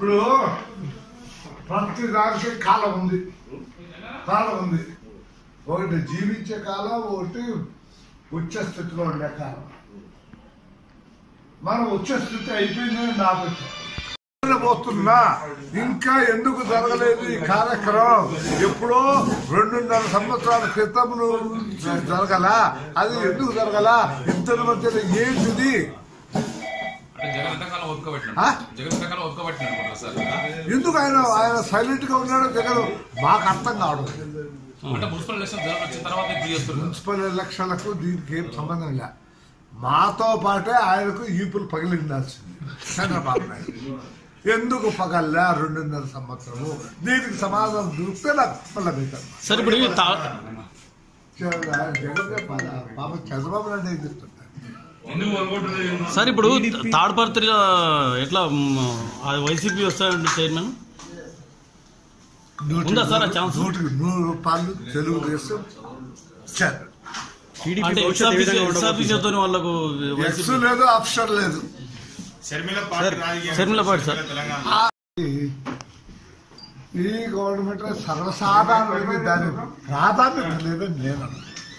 ఇప్పుడు ప్రతి దానికి కాలం ఉంది, ఒకటి జీవించే కాలం, ఒకటి ఉచ్చ స్థితిలో ఉండే కాలం. మనం ఉచ్చ స్థితి అయిపోయిందని నాకు పోతున్నా. ఇంకా ఎందుకు జరగలేదు ఈ కార్యక్రమం? ఎప్పుడో 2.5 సంవత్సరాల క్రితం జరగల, అది ఎందుకు జరగల? ఇద్దరి మధ్యలో ఏంటిది? ఎందుకు ఆయన సైలెంట్ గా ఉన్నాడో జగన్ మాకు అర్థం కావడం. మున్సిపల్ ఎలక్షన్లకు దీనికి ఏం సంబంధం లే. మాతో పాటే ఆయనకు ఈపులు పగిలిండాల్సింది చంద్రబాబు నాయుడు. ఎందుకు పగల్లా 2.5 సంవత్సరము? దీనికి సమాధానం దొరికితే నాకు మళ్ళీ సార్. ఇప్పుడు పాప చంద్రబాబు నాయుడు ఏం చెప్తుంటారు సార్? ఇప్పుడు తాడిపత్రిలో ఎట్లా వైసీపీ వస్తాయండి చైర్మన్? ఉందా సార్ ఆ ఛాన్స్? 100 తెలుగుదేశం వాళ్ళకు లేదు, ఆప్షన్ లేదు. షర్మిలపాటి సార్, ఈ గవర్నమెంట్ సర్వసాధారణ దాని ప్రాధాన్యత లేదని నేను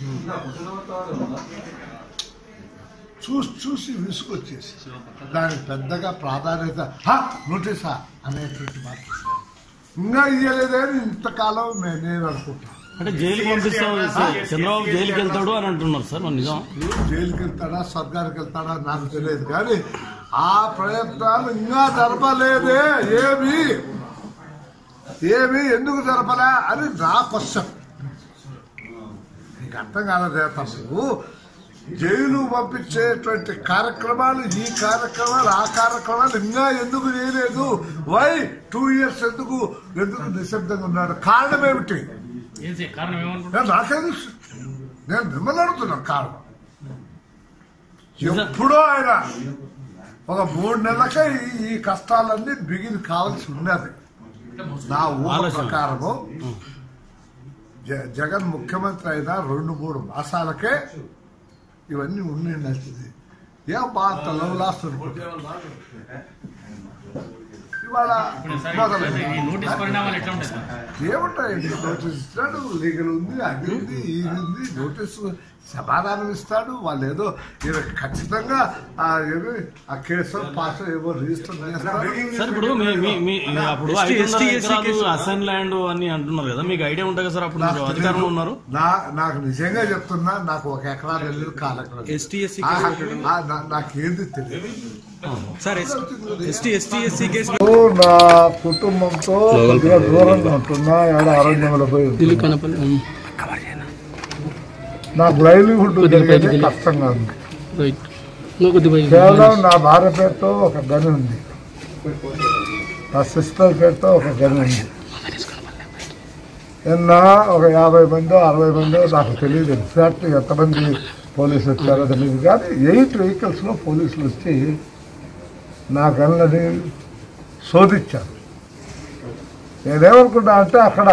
చూసి విసుకొచ్చేసి దానికి పెద్దగా ప్రాధాన్యత నోటీసా అనేటువంటి మాట ఇంకా ఇయ్యలేదని ఇంతకాలం నేను అనుకుంటాను. అంటే జైలుకి పంపిస్తాం, చంద్రబాబు జైలుకి వెళ్తాడు అని అంటున్నారు సార్. నిజం? జైలుకి వెళ్తాడా స్వర్గానికి వెళ్తాడా నాకు తెలియదు, కానీ ఆ ప్రయత్నాలు ఇంకా జరపలేదే. ఏమి ఎందుకు జరపలే అని నా క్వశ్చన్. నీకు అర్థం కాలేదే తప్పు. జైలు పంపించేటువంటి కార్యక్రమాలు, ఈ కార్యక్రమాలు, ఆ కార్యక్రమాలు ఇంకా ఎందుకు చేయలేదు? వై 2 years ఎందుకు నిశ్శబ్దంగా ఉన్నాడు? కారణం ఏమిటి? నాకేది నేను మిమ్మల్ని అడుగుతున్నాను కారణం. ఎప్పుడో ఆయన ఒక 3 నెలలకే ఈ కష్టాలన్నీ బిగిన్ కావాల్సి ఉన్నది. నా ఊహ ప్రకారము జగన్ ముఖ్యమంత్రి అయిన 2-3 మాసాలకే ఇవన్నీ ఉండింది. ఏం బాగా తలలాస్తుంది ఇవాళ. ఏముంటాయండి? నోటీస్ ఇస్తాడు, లీగల్ ఉంది, అది ఉంది, ఇది ఉంది, నోటీసు సమాధానం ఇస్తాడు. వాళ్ళు ఏదో ఖచ్చితంగా ఆ కేసు పాస్ ఏవో రిజిస్టర్ చేస్తారు. అసైన్ ల్యాండ్ అని అంటున్నారు కదా, మీకు ఐడియా ఉంటుంది కదా సార్? అప్పుడు అధికారంలో ఉన్నారు. నాకు నిజంగా చెప్తున్నా, నాకు 1 ఎకరా తెలియదు, 4 ఎకరాలు నాకేంది తెలియదు. నా కుటుంబంతో దూరంగా ఉంటున్నా, అరణ్యంలో పోయి నాకు లైవ్లీహుడ్ కష్టంగా ఉంది. కేవలం నా భార్య పేరుతో ఒక గని ఉంది, నా సిస్టర్ పేరుతో ఒక గని ఉంది. నిన్న ఒక 50 మందో 60 మందో నాకు తెలియదు ఎగ్జాక్ట్ ఎంతమంది పోలీసులు వచ్చారో తెలియదు, కానీ 8 వెహికల్స్లో పోలీసులు వచ్చి నా గన్లని శోధించారు. నేనేమనుకున్నా అంటే అక్కడ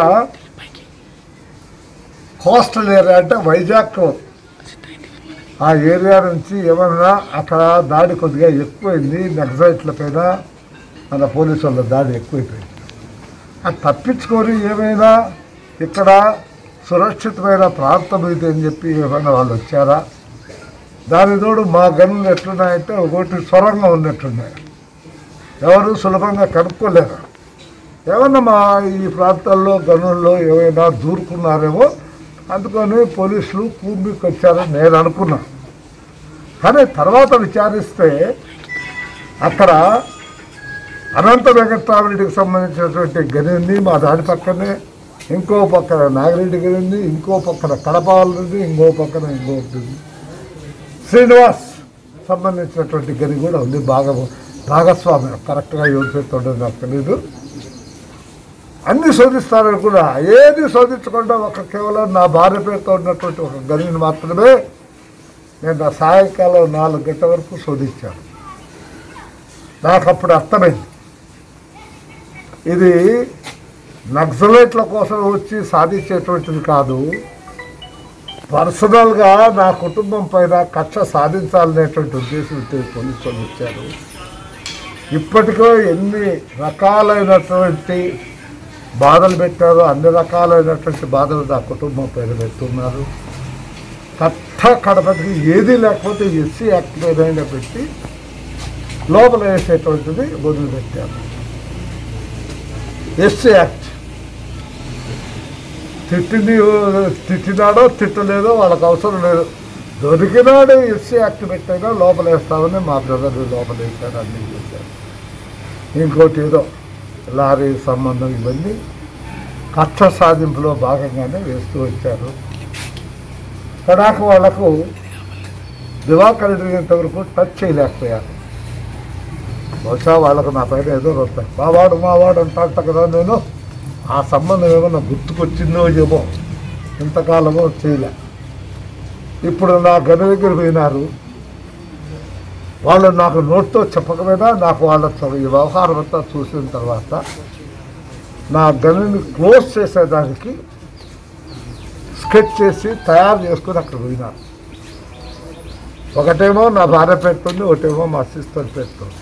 కోస్టల్ ఏరియా అంటే వైజాగ్, ఆ ఏరియా నుంచి ఏమన్నా అక్కడ దాడి కొద్దిగా ఎక్కువైంది. నక్సలైట్ల పైన మన పోలీసు వాళ్ళ దాడి ఎక్కువైపోయింది. అది తప్పించుకొని ఏమైనా ఇక్కడ సురక్షితమైన ప్రాంతం ఇది అని చెప్పి ఏమైనా వాళ్ళు వచ్చారా? దాని తోడు మా గన్నులు ఎట్లున్నాయంటే ఒకటి సొరంగా ఉన్నట్టున్నాయి, ఎవరు సులభంగా కనుక్కోలేరు. ఏమన్నా మా ఈ ప్రాంతాల్లో గనుల్లో ఏమైనా దూరుకున్నారేమో, అందుకని పోలీసులు కూంబికి వచ్చారని నేను అనుకున్నా. కానీ తర్వాత విచారిస్తే అక్కడ అనంత వెంకటరామరెడ్డికి సంబంధించినటువంటి గని ఉంది, మా దాని పక్కనే ఇంకో పక్కన నాగిరెడ్డి గని ఉంది, ఇంకో పక్కన కడపాల ఉంది, ఇంకో పక్కన ఇంకోటి శ్రీనివాస్ సంబంధించినటువంటి గని కూడా ఉంది. భాగస్వామ్యం కరెక్ట్గా ఎవరి పేరుతో నాకు తెలీదు. అన్ని శోధిస్తారని కూడా ఏది శోధించకుండా కేవలం నా భార్య పేరుతో ఉన్నటువంటి ఒక గనిని మాత్రమే నేను నా సాయంకాలం 4 గంటల వరకు శోధించాను. నాకు అప్పుడు అర్థమైంది ఇది నక్సలైట్ల కోసం వచ్చి సాధించేటువంటిది కాదు, పర్సనల్గా నా కుటుంబం పైన కక్ష సాధించాలనేటువంటి ఉద్దేశంతో పోలీసులు వచ్చారు. ఇప్పటికో ఎన్ని రకాలైనటువంటి బాధలు పెట్టారు, అన్ని రకాలైనటువంటి బాధలు నా కుటుంబం పేరు పెడుతున్నారు. కడపటికి ఏది లేకపోతే ఎస్సీ యాక్ట్ ఏదైనా పెట్టి లోపల వేసేటువంటిది మొదలుపెట్టారు. ఎస్సీ యాక్ట్ తిట్టినాడో తిట్టలేదో వాళ్ళకు అవసరం లేదు, దొరికినాడు ఎస్సీ యాక్ట్ పెట్టైనా లోపల వేస్తామని మా బ్రదర్ లోపల వేశారు, అన్నీ చేశారు. ఇంకోటి ఏదో లారీ సంబంధం ఇవన్నీ కక్ష సాధింపులో భాగంగానే వేస్తూ వచ్చారు. కడాక వాళ్లకు దివాకర్ రెడ్డి ఇంతవరకు టచ్ చేయలేకపోయారు. బహుశా వాళ్ళకు నా పైన ఏదో వస్తాయి, మావాడు అంట కదా, నేను ఆ సంబంధం ఏమన్నా గుర్తుకొచ్చిందో ఏమో ఇంతకాలమో చేయలే. ఇప్పుడు నా గన దగ్గర పోయినారు వాళ్ళు, నాకు నోట్తో చెప్పకపోయినా నాకు వాళ్ళ ఈ వ్యవహారం అంతా చూసిన తర్వాత నా గనిని క్లోజ్ చేసేదానికి స్కెచ్ చేసి తయారు చేసుకుని అక్కడ పోయినారు. ఒకటేమో నా భార్య పెడుతుంది, ఒకటేమో మా సిస్టర్ పెడుతుంది.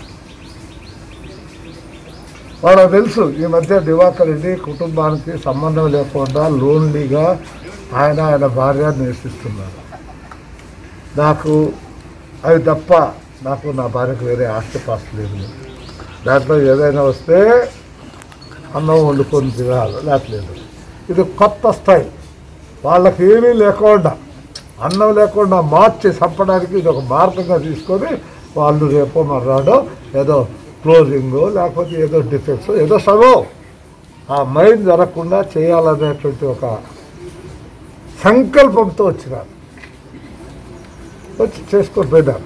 వాళ్ళకు తెలుసు ఈ మధ్య దివాకర్ రెడ్డి కుటుంబానికి సంబంధం లేకుండా లోన్లీగా ఆయన భార్య నివసిస్తున్నారు. నాకు అది తప్ప నాకు నా భార్యకు వేరే ఆస్తిపాస్తి లేదు. దాంట్లో ఏదైనా వస్తే అన్నం వండుకొని తినాలి, లేట్లేదు. ఇది కొత్త స్టైల్. వాళ్ళకి ఏమీ లేకుండా అన్నం లేకుండా మార్చి చంపడానికి ఇది ఒక మార్గంగా తీసుకొని వాళ్ళు రేపో మర్నాడో ఏదో క్లోజింగో లేకపోతే ఏదో డిఫెక్ట్స్ ఏదో సగో ఆ మైండ్ జరగకుండా చేయాలనేటువంటి ఒక సంకల్పంతో వచ్చినారు. వచ్చి చేసుకొని పోయినారు.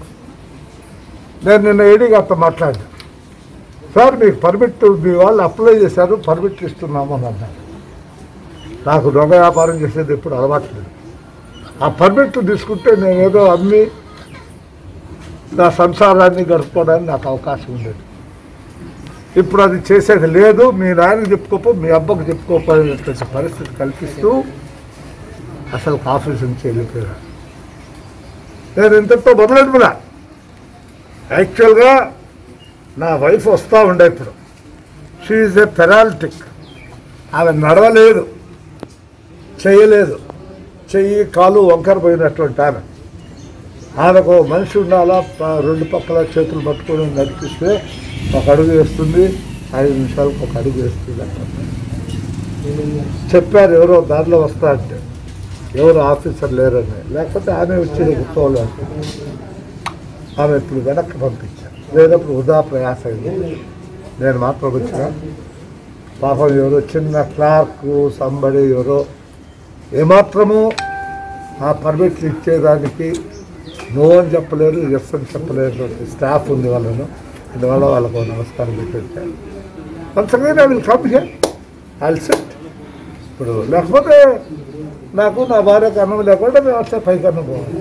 నేను నిన్న ఏడీ గారితో మాట్లాడాను. సార్ మీకు పర్మిట్ మీ వాళ్ళు అప్లై చేశారు, పర్మిట్ ఇస్తున్నాము అని అన్నారు. నాకు దొంగ వ్యాపారం చేసేది ఎప్పుడు అలవాటు లేదు. ఆ పర్మిట్ తీసుకుంటే నేనేదో అమ్మి నా సంసారాన్ని గడుపుకోవడానికి నాకు అవకాశం ఉండేది. ఇప్పుడు అది చేసేది లేదు. మీ నాయనకి చెప్పుకోపో, మీ అబ్బకు చెప్పుకోపోయేటువంటి పరిస్థితి కల్పిస్తూ అసలు ఆఫీస్ నుంచి వెళ్ళిపోయాను. నేను ఇంతతో మొదలెట్టుకున్నా. యాక్చువల్గా నా వైఫ్ వస్తూ ఉండే ఇప్పుడు. She is a paralytic. ఆమె నడవలేదు, చేయలేదు, చెయ్యి కాలు వంకర పోయినటువంటి ఆమెకు మనిషి ఉండాలా, రెండు పక్కల చేతులు పట్టుకొని నడిపిస్తే ఒక అడుగు వేస్తుంది, 5 నిమిషాలకు ఒక అడుగు వేస్తుంది అంట. చెప్పారు ఎవరో దారిలో వస్తా అంటే, ఎవరు ఆఫీసర్ లేరని, లేకపోతే ఆమె వచ్చి కూర్చోవాలి. ఆమె ఇప్పుడు వెనక్కి పంపించాను. లేనప్పుడు వృధా ప్రయాస అయింది. నేను మాత్రం వచ్చిన పాపం ఎవరో చిన్న క్లార్కు సంబడి ఎవరో ఏమాత్రము ఆ పర్మిట్లు ఇచ్చేదానికి నో అని చెప్పలేరు, ఎస్ అని చెప్పలేరు స్టాఫ్ ఉంది వాళ్ళను. అందువల్ల వాళ్ళకు నమస్కారం పెట్టాను. కొంచెంగా వీళ్ళు కంపెనీ అల్సెట్. ఇప్పుడు లేకపోతే నాకు నా భార్యకు అన్నం లేకుండా మేము వస్తే పైకి అన్నం పోవాలి.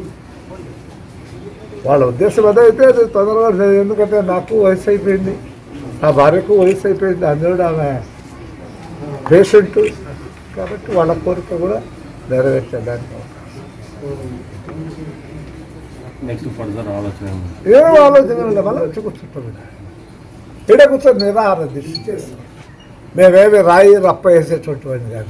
వాళ్ళ ఉద్దేశం అదైతే అది తొందరగా, ఎందుకంటే నాకు వయసు అయిపోయింది, నా భార్యకు వయసు అయిపోయింది, అందులో ఆమె పేషెంట్ కాబట్టి వాళ్ళ కోరిక కూడా నెరవేర్చడానికి ఏమో ఆలోచన లేదు. మళ్ళీ వచ్చి కూర్చుంటాం. ఇక్కడ కూర్చొని నిరాహార దీక్ష చేస్తాం. మేమేమి రాయి రప్ప వేసేటువంటి వాడిని కాదు.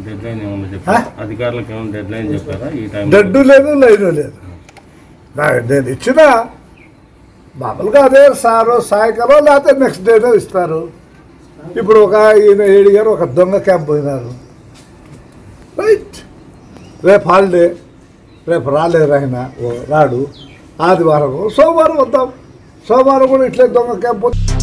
డెడ్ లేదు, లైన్ లేదు. నేను ఇచ్చిన మామూలుగా అదే సారో సాయంకాలం లేకపోతే నెక్స్ట్ డేనో ఇస్తారు. ఇప్పుడు ఒక ఈయన 7 గారు ఒక దొంగ క్యాంప్ పోయినారు. రైట్, రేపు హాలిడే, రేపు రాలేరు ఆయన, రాడు. ఆదివారం సోమవారం వద్దాం, సోమవారం కూడా ఇట్లే దొంగ క్యాంప్